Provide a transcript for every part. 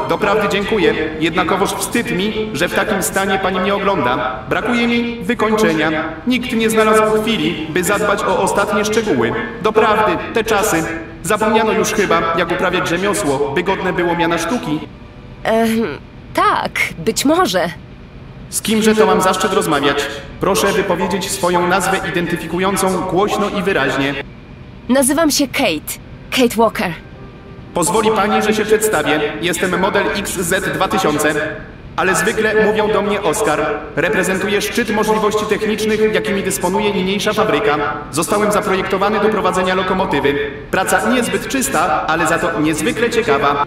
doprawdy dziękuję. Jednakowoż wstyd mi, że w takim stanie pani mnie ogląda. Brakuje mi wykończenia. Nikt nie znalazł chwili, by zadbać o ostatnie szczegóły. Doprawdy, te czasy. Zapomniano już chyba, jak uprawiać rzemiosło, by godne było miana sztuki. Tak, być może. Z kimże to mam zaszczyt rozmawiać? Proszę wypowiedzieć swoją nazwę identyfikującą głośno i wyraźnie. Nazywam się Kate. Kate Walker. Pozwoli pani, że się przedstawię. Jestem model XZ2000, ale zwykle mówią do mnie Oskar. Reprezentuję szczyt możliwości technicznych, jakimi dysponuje niniejsza fabryka. Zostałem zaprojektowany do prowadzenia lokomotywy. Praca niezbyt czysta, ale za to niezwykle ciekawa.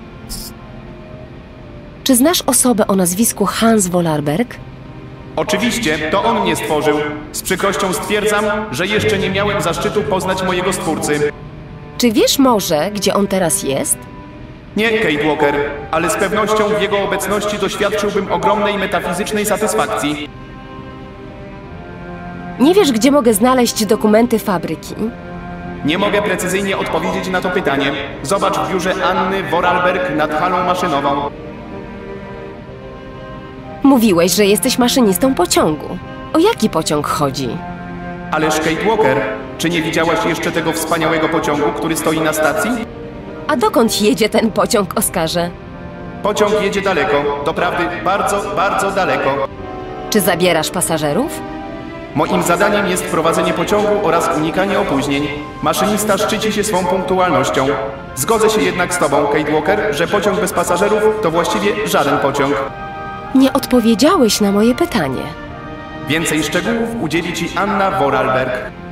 Czy znasz osobę o nazwisku Hans Wolarberg? Oczywiście, to on mnie stworzył. Z przykrością stwierdzam, że jeszcze nie miałem zaszczytu poznać mojego stwórcy. Czy wiesz może, gdzie on teraz jest? Nie, Kate Walker, ale z pewnością w jego obecności doświadczyłbym ogromnej metafizycznej satysfakcji. Nie wiesz, gdzie mogę znaleźć dokumenty fabryki? Nie mogę precyzyjnie odpowiedzieć na to pytanie. Zobacz w biurze Anny Vorarlberg nad halą maszynową. Mówiłeś, że jesteś maszynistą pociągu. O jaki pociąg chodzi? Ależ Kate Walker, czy nie widziałaś jeszcze tego wspaniałego pociągu, który stoi na stacji? A dokąd jedzie ten pociąg, Oskarze? Pociąg jedzie daleko, doprawdy bardzo, bardzo daleko. Czy zabierasz pasażerów? Moim zadaniem jest prowadzenie pociągu oraz unikanie opóźnień. Maszynista szczyci się swą punktualnością. Zgodzę się jednak z tobą, Kate Walker, że pociąg bez pasażerów to właściwie żaden pociąg. Nie odpowiedziałeś na moje pytanie. Więcej szczegółów udzieli ci Anna Vorarlberg.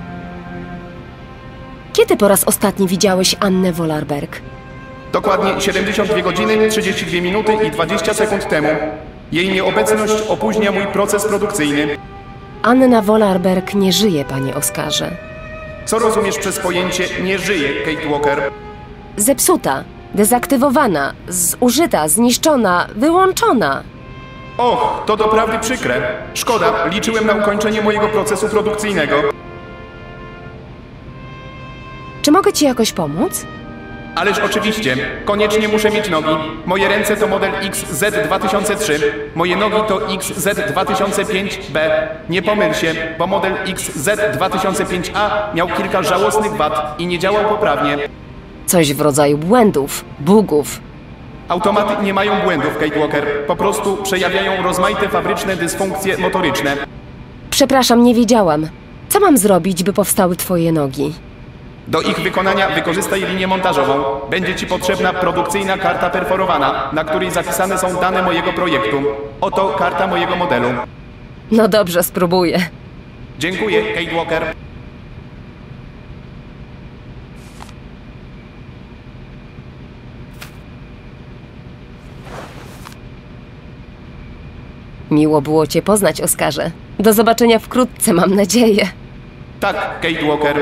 Kiedy po raz ostatni widziałeś Annę Wolarberg? Dokładnie 72 godziny, 32 minuty i 20 sekund temu. Jej nieobecność opóźnia mój proces produkcyjny. Anna Wolarberg nie żyje, panie Oskarze. Co rozumiesz przez pojęcie nie żyje, Kate Walker? Zepsuta, dezaktywowana, zużyta, zniszczona, wyłączona. Och, to doprawdy przykre. Szkoda, liczyłem na ukończenie mojego procesu produkcyjnego. Czy mogę ci jakoś pomóc? Ależ oczywiście, koniecznie muszę mieć nogi. Moje ręce to model XZ2003, moje nogi to XZ2005B. Nie pomyl się, bo model XZ2005A miał kilka żałosnych wad i nie działał poprawnie. Coś w rodzaju błędów, bugów. Automaty nie mają błędów, Kate Walker. Po prostu przejawiają rozmaite fabryczne dysfunkcje motoryczne. Przepraszam, nie wiedziałam. Co mam zrobić, by powstały twoje nogi? Do ich wykonania wykorzystaj linię montażową. Będzie ci potrzebna produkcyjna karta perforowana, na której zapisane są dane mojego projektu. Oto karta mojego modelu. No dobrze, spróbuję. Dziękuję, Kate Walker. Miło było cię poznać, Oskarze. Do zobaczenia wkrótce, mam nadzieję. Tak, Kate Walker.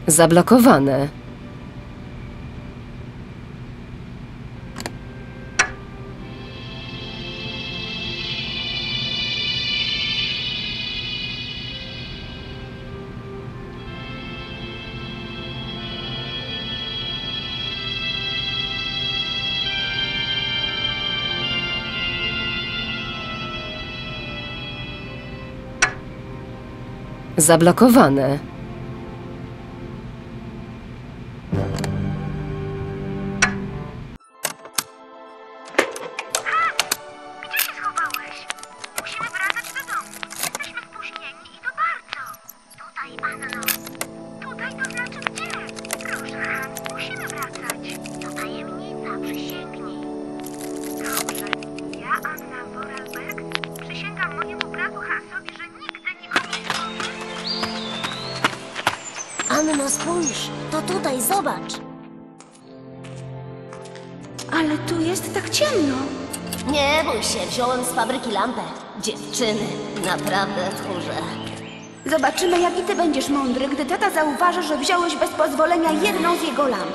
Zablokowane. Zablokowane. Gdzie się schowałeś? Musimy wracać do domu. Jesteśmy spóźnieni i to bardzo. Tutaj, Anno. Tutaj to znaczy gdzie? Proszę, Han, musimy wracać. To tajemnica, przysięgnij. Dobrze. Ja, Anna Vorarlberg, przysięgam mojemu bratu Hansowi, że nigdy nikomu nie powiem. Anno, spójrz, to tutaj, zobacz. Ale tu jest tak ciemno. Nie bój się, wziąłem z fabryki lampę. Dziewczyny, naprawdę tchórze. Zobaczymy, jaki ty będziesz mądry, gdy tata zauważy, że wziąłeś bez pozwolenia jedną z jego lamp.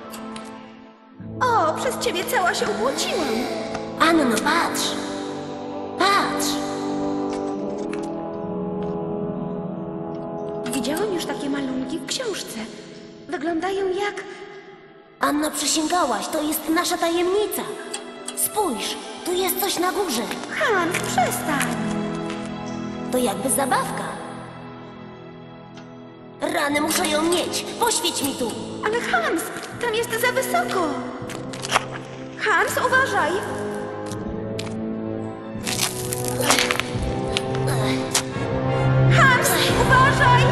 O, przez ciebie cała się ubłociłam. Anno, patrz. Patrz. Widziałam już takie malunki w książce. Wyglądają jak... Anno, przysięgałaś, to jest nasza tajemnica. Spójrz, tu jest coś na górze. Hans, przestań. To jakby zabawka. Rany, muszę ją mieć. Poświeć mi tu. Ale Hans, tam jest za wysoko. Hans, uważaj. Hans, uważaj.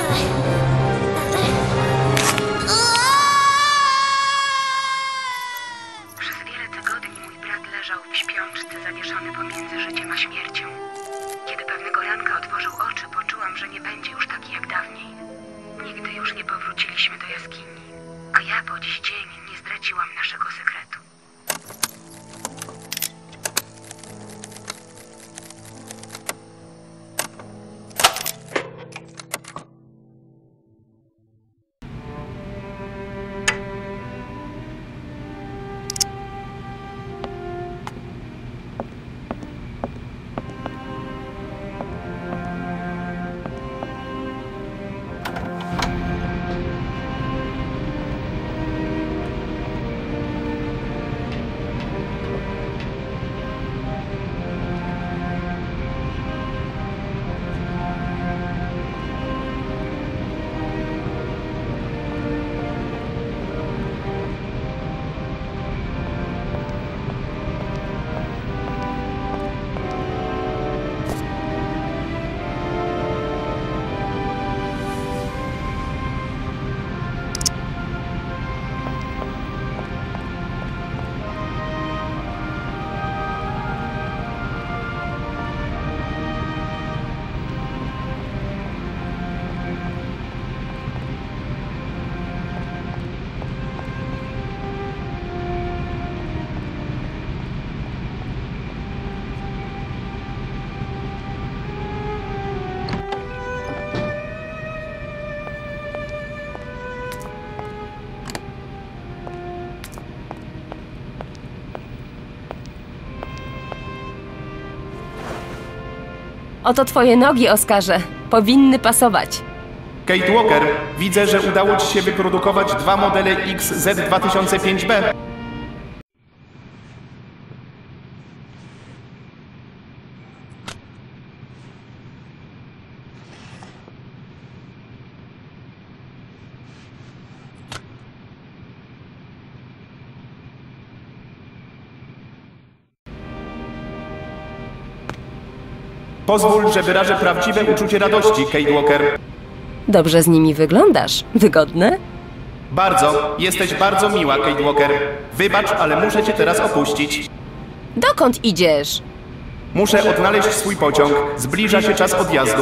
Przez wiele tygodni mój brat leżał w śpiączce, zawieszony pomiędzy życiem a śmiercią. Kiedy pewnego ranka otworzył oczy, poczułam, że nie będzie już taki jak dawniej. Nigdy już nie powróciliśmy do jaskini, a ja po dziś dzień nie zdradziłam naszego sekretu. Oto twoje nogi, Oskarze. Powinny pasować. Kate Walker, widzę, że udało ci się wyprodukować 2 modele XZ2005B. Pozwól, że wyrażę prawdziwe uczucie radości, Kate Walker. Dobrze z nimi wyglądasz. Wygodne? Bardzo, jesteś bardzo miła, Kate Walker. Wybacz, ale muszę cię teraz opuścić. Dokąd idziesz? Muszę odnaleźć swój pociąg. Zbliża się czas odjazdu.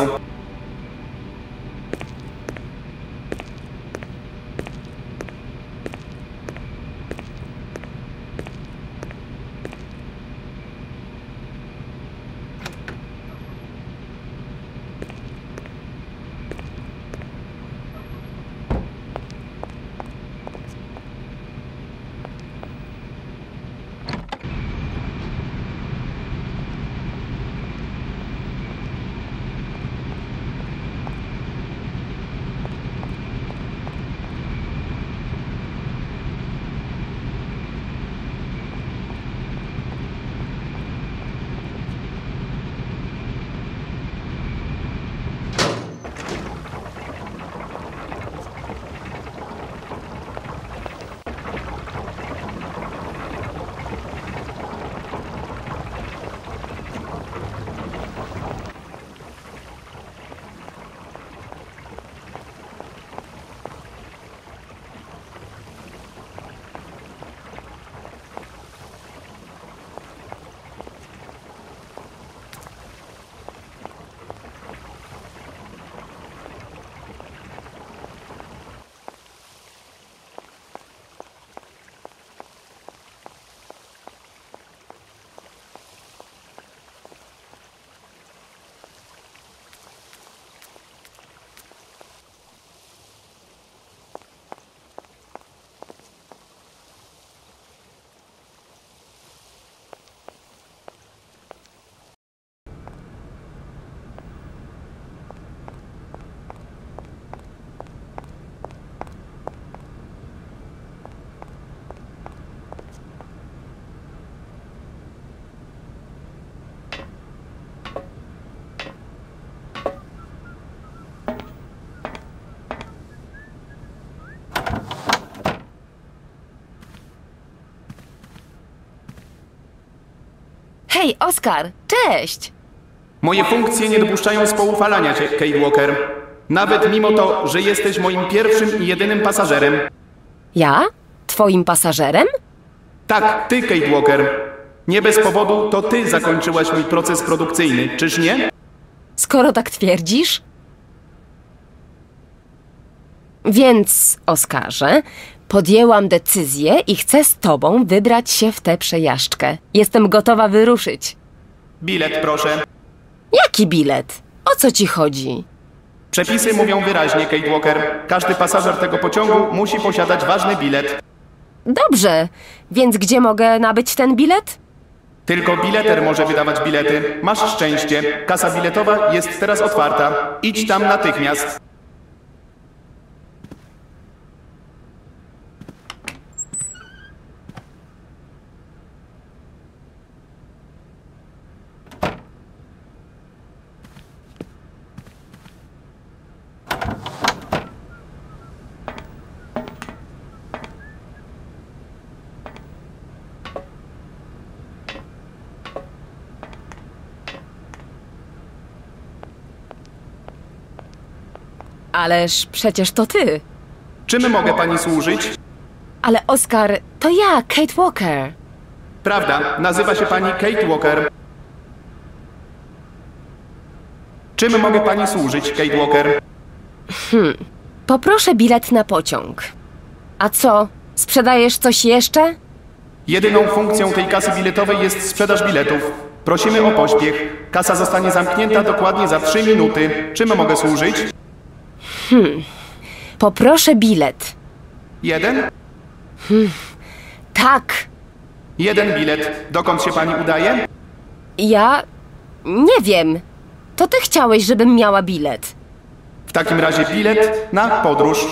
Hej, Oskar, cześć! Moje funkcje nie dopuszczają spoufalania cię, Kate Walker. Nawet mimo to, że jesteś moim pierwszym i jedynym pasażerem. Ja? Twoim pasażerem? Tak, ty, Kate Walker. Nie bez powodu to ty zakończyłaś mój proces produkcyjny, czyż nie? Skoro tak twierdzisz? Więc, Oskarze, podjęłam decyzję i chcę z tobą wybrać się w tę przejażdżkę. Jestem gotowa wyruszyć. Bilet, proszę. Jaki bilet? O co ci chodzi? Przepisy mówią wyraźnie, Kate Walker. Każdy pasażer tego pociągu musi posiadać ważny bilet. Dobrze, więc gdzie mogę nabyć ten bilet? Tylko bileter może wydawać bilety. Masz szczęście. Kasa biletowa jest teraz otwarta. Idź tam natychmiast. Ależ przecież to ty. Czym mogę pani służyć? Ale Oskar, to ja, Kate Walker. Prawda, nazywa się pani Kate Walker. Czym mogę pani służyć, Kate Walker? Poproszę bilet na pociąg. A co, sprzedajesz coś jeszcze? Jedyną funkcją tej kasy biletowej jest sprzedaż biletów. Prosimy o pośpiech. Kasa zostanie zamknięta dokładnie za 3 minuty. Czym mogę służyć? Poproszę bilet. Jeden? Tak, Jeden bilet. Dokąd się pani udaje? ja... nie wiem. To ty chciałeś, żebym miała bilet. W takim razie bilet na podróż.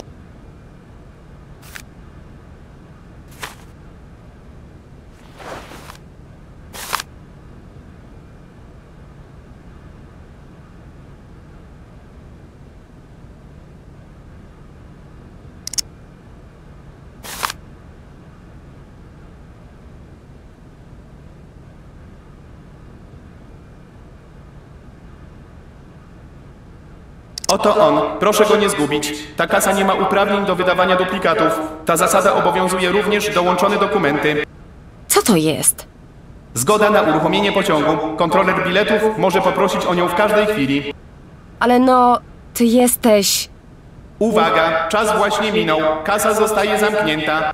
Oto on. Proszę go nie zgubić. Ta kasa nie ma uprawnień do wydawania duplikatów. Ta zasada obowiązuje również dołączone dokumenty. Co to jest? Zgoda na uruchomienie pociągu. Kontroler biletów może poprosić o nią w każdej chwili. Ale no, ty jesteś... Uwaga, czas właśnie minął. Kasa zostaje zamknięta.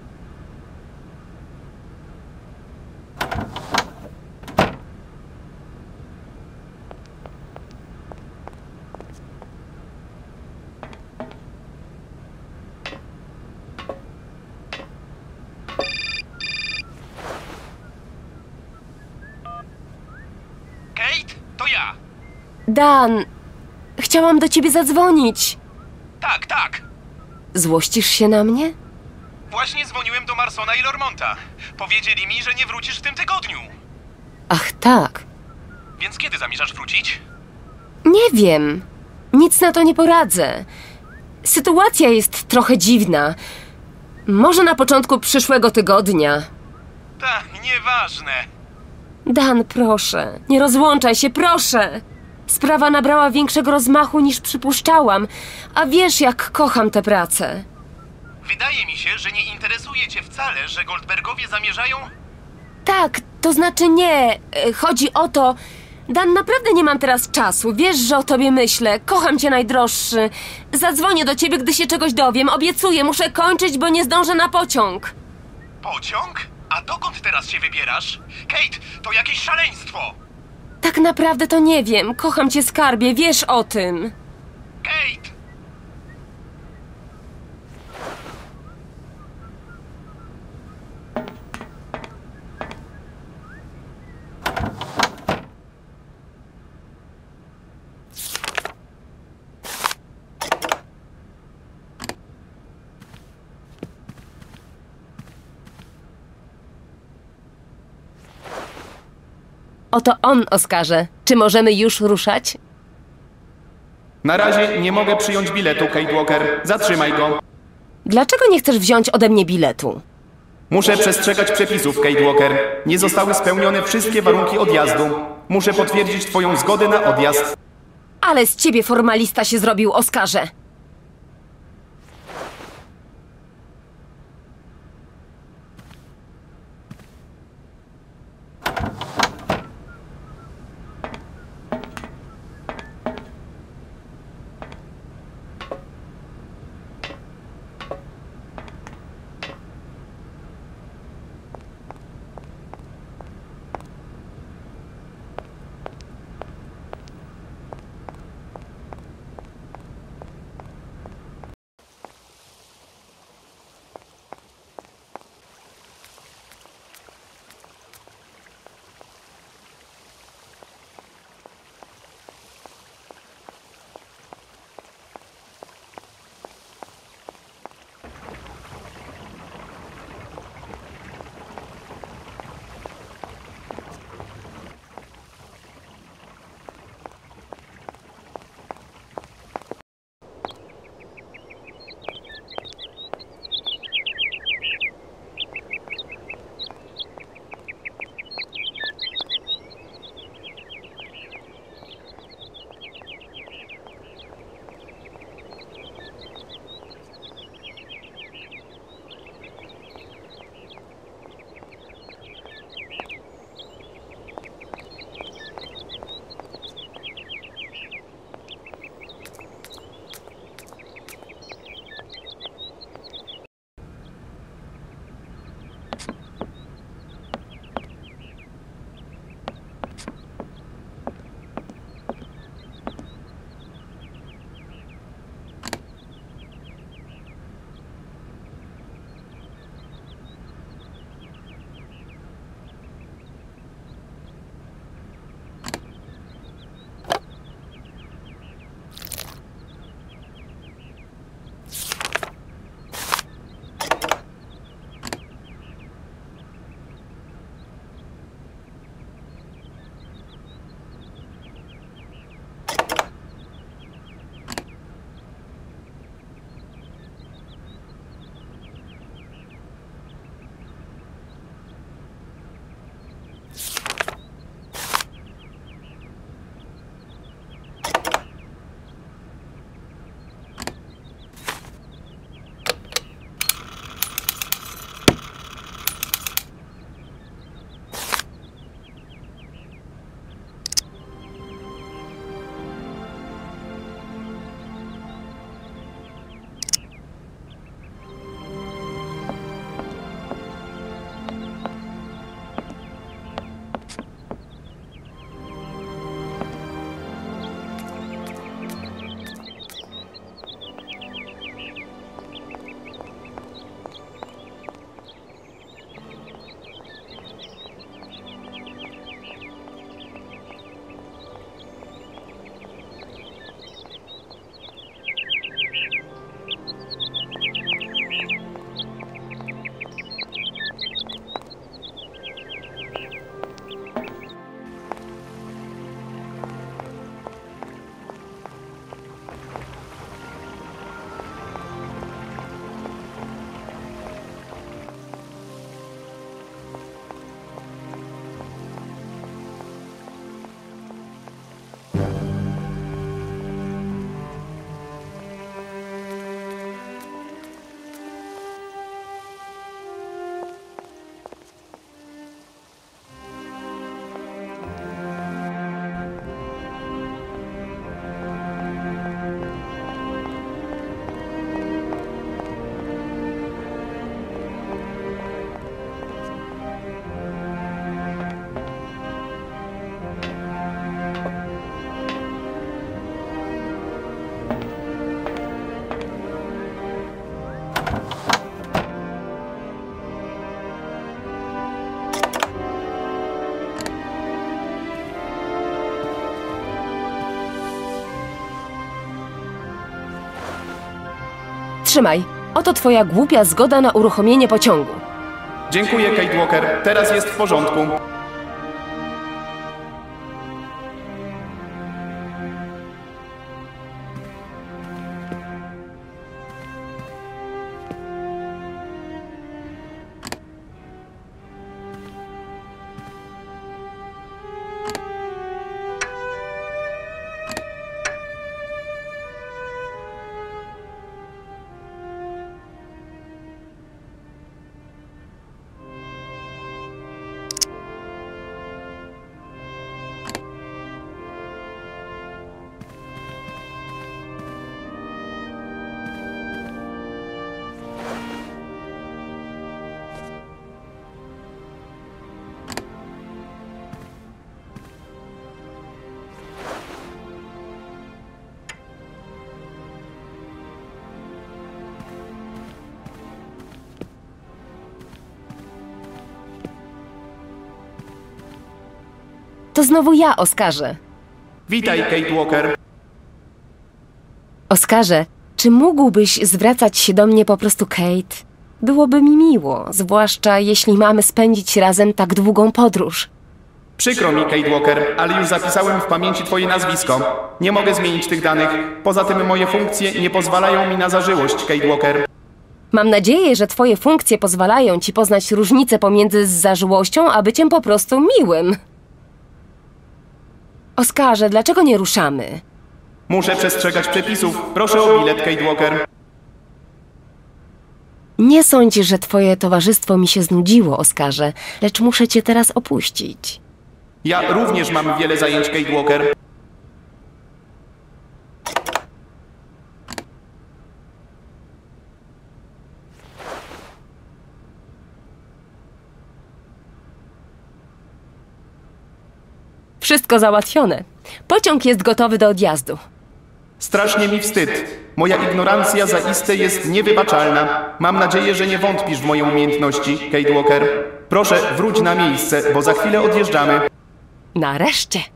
Kate, to ja. Dan, chciałam do ciebie zadzwonić. Tak, tak. Złościsz się na mnie? Właśnie dzwoniłem do Marsona i Lormonta. Powiedzieli mi, że nie wrócisz w tym tygodniu. Ach tak, Więc kiedy zamierzasz wrócić? nie wiem. Nic na to nie poradzę. Sytuacja jest trochę dziwna. Może na początku przyszłego tygodnia. Tak, nieważne. Dan, proszę, nie rozłączaj się, proszę. Sprawa nabrała większego rozmachu niż przypuszczałam, a wiesz, jak kocham tę pracę. Wydaje mi się, że nie interesuje cię wcale, że Goldbergowie zamierzają... Tak, to znaczy nie. Chodzi o to... Dan, naprawdę nie mam teraz czasu. Wiesz, że o tobie myślę. Kocham cię, najdroższy. Zadzwonię do ciebie, gdy się czegoś dowiem. Obiecuję, muszę kończyć, bo nie zdążę na pociąg. Pociąg? A dokąd teraz się wybierasz? Kate, to jakieś szaleństwo! Tak naprawdę to nie wiem. Kocham cię, skarbie, wiesz o tym. Kate! Oto on, Oskarze. Czy możemy już ruszać? Na razie nie mogę przyjąć biletu, Kate Walker. Zatrzymaj go. Dlaczego nie chcesz wziąć ode mnie biletu? Muszę przestrzegać przepisów, Kate Walker. Nie zostały spełnione wszystkie warunki odjazdu. Muszę potwierdzić twoją zgodę na odjazd. Ale z ciebie formalista się zrobił, Oskarze. Trzymaj. Oto twoja głupia zgoda na uruchomienie pociągu. Dziękuję, Kate Walker. Teraz jest w porządku. To znowu ja, Oskarze. Witaj, Kate Walker. Oskarze, czy mógłbyś zwracać się do mnie po prostu Kate? Byłoby mi miło, zwłaszcza jeśli mamy spędzić razem tak długą podróż. Przykro mi, Kate Walker, ale już zapisałem w pamięci twoje nazwisko. Nie mogę zmienić tych danych. Poza tym moje funkcje nie pozwalają mi na zażyłość, Kate Walker. Mam nadzieję, że twoje funkcje pozwalają ci poznać różnicę pomiędzy zażyłością a byciem po prostu miłym. Oskarze, dlaczego nie ruszamy? Muszę przestrzegać przepisów. Proszę o bilet, Kate Walker. Nie sądź, że twoje towarzystwo mi się znudziło, Oskarze, lecz muszę cię teraz opuścić. Ja również mam wiele zajęć, Kate Walker. Wszystko załatwione. Pociąg jest gotowy do odjazdu. Strasznie mi wstyd. Moja ignorancja zaiste jest niewybaczalna. Mam nadzieję, że nie wątpisz w moje umiejętności, Kate Walker. Proszę, wróć na miejsce, bo za chwilę odjeżdżamy. Nareszcie.